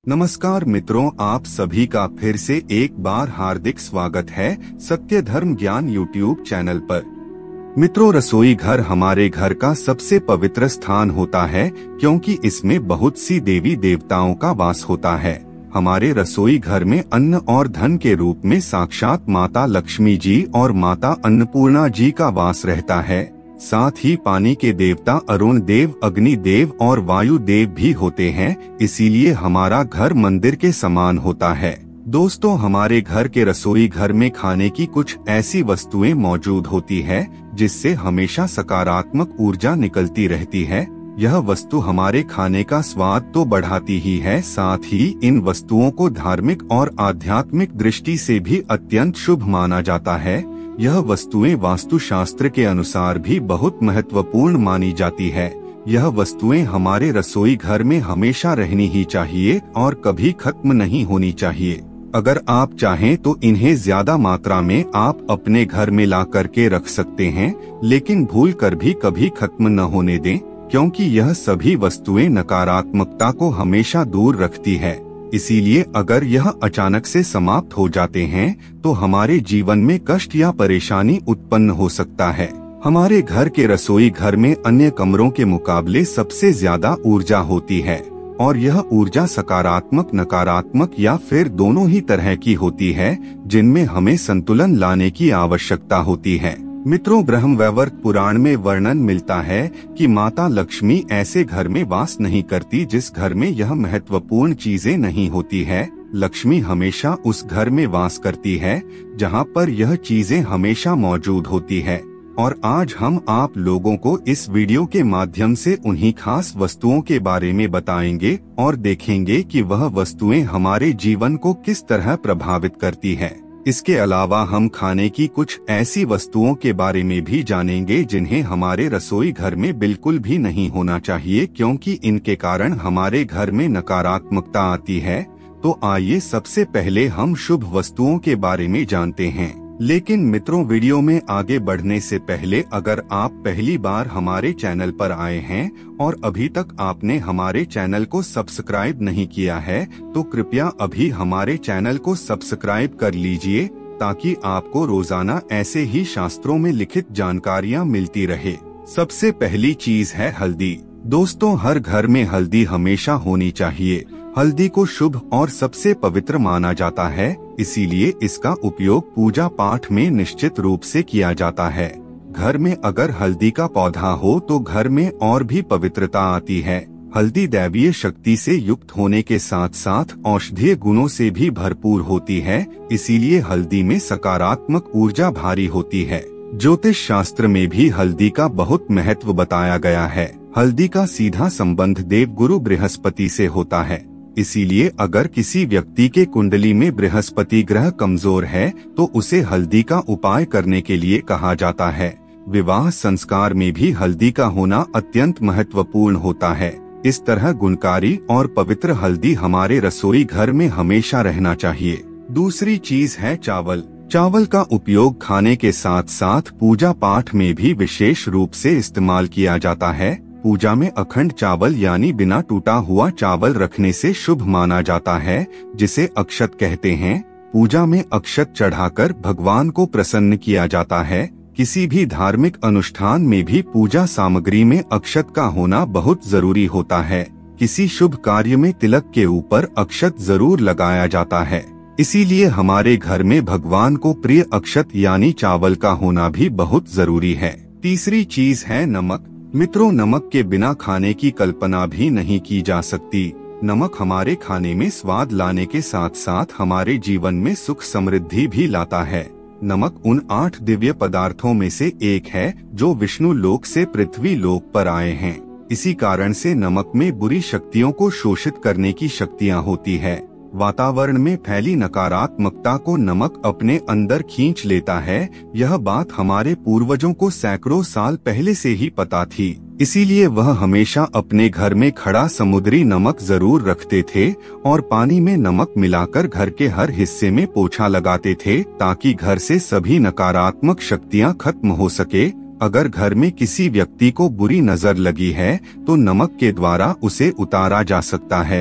नमस्कार मित्रों, आप सभी का फिर से एक बार हार्दिक स्वागत है सत्य धर्म ज्ञान यूट्यूब चैनल पर। मित्रों, रसोई घर हमारे घर का सबसे पवित्र स्थान होता है क्योंकि इसमें बहुत सी देवी देवताओं का वास होता है। हमारे रसोई घर में अन्न और धन के रूप में साक्षात माता लक्ष्मी जी और माता अन्नपूर्णा जी का वास रहता है। साथ ही पानी के देवता अरुण देव, अग्नि देव और वायु देव भी होते हैं, इसीलिए हमारा घर मंदिर के समान होता है। दोस्तों, हमारे घर के रसोई घर में खाने की कुछ ऐसी वस्तुएं मौजूद होती है जिससे हमेशा सकारात्मक ऊर्जा निकलती रहती है। यह वस्तु हमारे खाने का स्वाद तो बढ़ाती ही है, साथ ही इन वस्तुओं को धार्मिक और आध्यात्मिक दृष्टि से भी अत्यंत शुभ माना जाता है। यह वस्तुएं वास्तुशास्त्र के अनुसार भी बहुत महत्वपूर्ण मानी जाती है। यह वस्तुएं हमारे रसोई घर में हमेशा रहनी ही चाहिए और कभी खत्म नहीं होनी चाहिए। अगर आप चाहें तो इन्हें ज्यादा मात्रा में आप अपने घर में ला करके रख सकते हैं, लेकिन भूल कर भी कभी खत्म न होने दें, क्योंकि यह सभी वस्तुएं नकारात्मकता को हमेशा दूर रखती है। इसीलिए अगर यह अचानक से समाप्त हो जाते हैं तो हमारे जीवन में कष्ट या परेशानी उत्पन्न हो सकता है। हमारे घर के रसोई घर में अन्य कमरों के मुकाबले सबसे ज्यादा ऊर्जा होती है और यह ऊर्जा सकारात्मक, नकारात्मक या फिर दोनों ही तरह की होती है, जिनमें हमें संतुलन लाने की आवश्यकता होती है। मित्रों, ब्रह्मवैवर्त पुराण में वर्णन मिलता है कि माता लक्ष्मी ऐसे घर में वास नहीं करती जिस घर में यह महत्वपूर्ण चीजें नहीं होती है। लक्ष्मी हमेशा उस घर में वास करती है जहां पर यह चीजें हमेशा मौजूद होती है। और आज हम आप लोगों को इस वीडियो के माध्यम से उन्हीं खास वस्तुओं के बारे में बताएंगे और देखेंगे कि वह वस्तुएं हमारे जीवन को किस तरह प्रभावित करती है। इसके अलावा हम खाने की कुछ ऐसी वस्तुओं के बारे में भी जानेंगे जिन्हें हमारे रसोई घर में बिल्कुल भी नहीं होना चाहिए, क्योंकि इनके कारण हमारे घर में नकारात्मकता आती है। तो आइए सबसे पहले हम शुभ वस्तुओं के बारे में जानते हैं। लेकिन मित्रों, वीडियो में आगे बढ़ने से पहले अगर आप पहली बार हमारे चैनल पर आए हैं और अभी तक आपने हमारे चैनल को सब्सक्राइब नहीं किया है तो कृपया अभी हमारे चैनल को सब्सक्राइब कर लीजिए, ताकि आपको रोजाना ऐसे ही शास्त्रों में लिखित जानकारियाँ मिलती रहे। सबसे पहली चीज है हल्दी। दोस्तों, हर घर में हल्दी हमेशा होनी चाहिए। हल्दी को शुभ और सबसे पवित्र माना जाता है, इसीलिए इसका उपयोग पूजा पाठ में निश्चित रूप से किया जाता है। घर में अगर हल्दी का पौधा हो तो घर में और भी पवित्रता आती है। हल्दी दैवीय शक्ति से युक्त होने के साथ साथ औषधीय गुणों से भी भरपूर होती है, इसीलिए हल्दी में सकारात्मक ऊर्जा भारी होती है। ज्योतिष शास्त्र में भी हल्दी का बहुत महत्व बताया गया है। हल्दी का सीधा संबंध देवगुरु बृहस्पति से होता है, इसीलिए अगर किसी व्यक्ति के कुंडली में बृहस्पति ग्रह कमजोर है तो उसे हल्दी का उपाय करने के लिए कहा जाता है। विवाह संस्कार में भी हल्दी का होना अत्यंत महत्वपूर्ण होता है। इस तरह गुणकारी और पवित्र हल्दी हमारे रसोई घर में हमेशा रहना चाहिए। दूसरी चीज है चावल। चावल का उपयोग खाने के साथ साथ पूजा पाठ में भी विशेष रूप से इस्तेमाल किया जाता है। पूजा में अखंड चावल यानी बिना टूटा हुआ चावल रखने से शुभ माना जाता है, जिसे अक्षत कहते हैं। पूजा में अक्षत चढ़ाकर भगवान को प्रसन्न किया जाता है। किसी भी धार्मिक अनुष्ठान में भी पूजा सामग्री में अक्षत का होना बहुत जरूरी होता है। किसी शुभ कार्य में तिलक के ऊपर अक्षत जरूर लगाया जाता है, इसीलिए हमारे घर में भगवान को प्रिय अक्षत यानी चावल का होना भी बहुत जरूरी है। तीसरी चीज है नमक। मित्रों, नमक के बिना खाने की कल्पना भी नहीं की जा सकती। नमक हमारे खाने में स्वाद लाने के साथ साथ हमारे जीवन में सुख समृद्धि भी लाता है। नमक उन 8 दिव्य पदार्थों में से एक है जो विष्णु लोक से पृथ्वी लोक पर आए हैं। इसी कारण से नमक में बुरी शक्तियों को शोषित करने की शक्तियाँ होती है। वातावरण में फैली नकारात्मकता को नमक अपने अंदर खींच लेता है। यह बात हमारे पूर्वजों को सैकड़ों साल पहले से ही पता थी, इसीलिए वह हमेशा अपने घर में खड़ा समुद्री नमक जरूर रखते थे और पानी में नमक मिलाकर घर के हर हिस्से में पोछा लगाते थे, ताकि घर से सभी नकारात्मक शक्तियाँ खत्म हो सके। अगर घर में किसी व्यक्ति को बुरी नजर लगी है तो नमक के द्वारा उसे उतारा जा सकता है।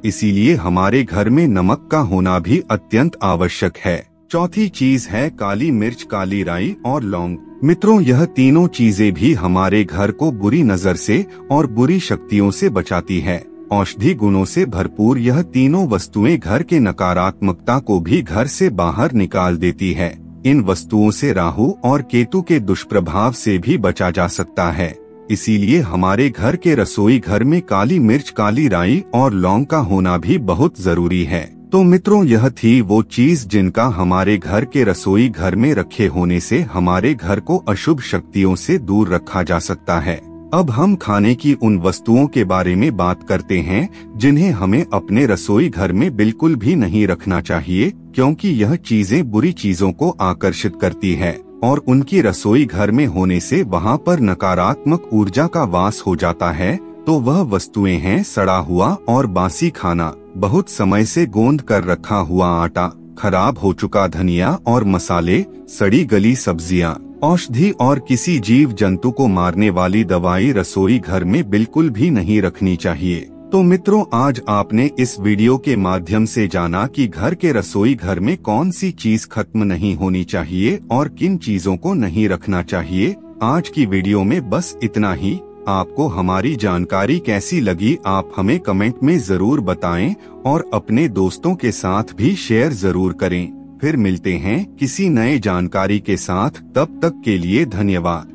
इसीलिए हमारे घर में नमक का होना भी अत्यंत आवश्यक है। चौथी चीज है काली मिर्च, काली राई और लौंग। मित्रों, यह तीनों चीजें भी हमारे घर को बुरी नजर से और बुरी शक्तियों से बचाती है। औषधि गुणों से भरपूर यह तीनों वस्तुएं घर के नकारात्मकता को भी घर से बाहर निकाल देती है। इन वस्तुओं से राहु और केतु के दुष्प्रभाव से भी बचा जा सकता है। इसीलिए हमारे घर के रसोई घर में काली मिर्च, काली राई और लौंग का होना भी बहुत जरूरी है। तो मित्रों, यह थी वो चीज जिनका हमारे घर के रसोई घर में रखे होने से हमारे घर को अशुभ शक्तियों से दूर रखा जा सकता है। अब हम खाने की उन वस्तुओं के बारे में बात करते हैं जिन्हें हमें अपने रसोई घर में बिल्कुल भी नहीं रखना चाहिए, क्योंकि यह चीजें बुरी चीजों को आकर्षित करती है और उनकी रसोई घर में होने से वहां पर नकारात्मक ऊर्जा का वास हो जाता है। तो वह वस्तुएं हैं सड़ा हुआ और बासी खाना, बहुत समय से गोंद कर रखा हुआ आटा, खराब हो चुका धनिया और मसाले, सड़ी गली सब्जियां, औषधि और किसी जीव जंतु को मारने वाली दवाई रसोई घर में बिल्कुल भी नहीं रखनी चाहिए। तो मित्रों, आज आपने इस वीडियो के माध्यम से जाना कि घर के रसोई घर में कौन सी चीज खत्म नहीं होनी चाहिए और किन चीजों को नहीं रखना चाहिए। आज की वीडियो में बस इतना ही। आपको हमारी जानकारी कैसी लगी आप हमें कमेंट में जरूर बताएं और अपने दोस्तों के साथ भी शेयर जरूर करें। फिर मिलते हैं किसी नए जानकारी के साथ, तब तक के लिए धन्यवाद।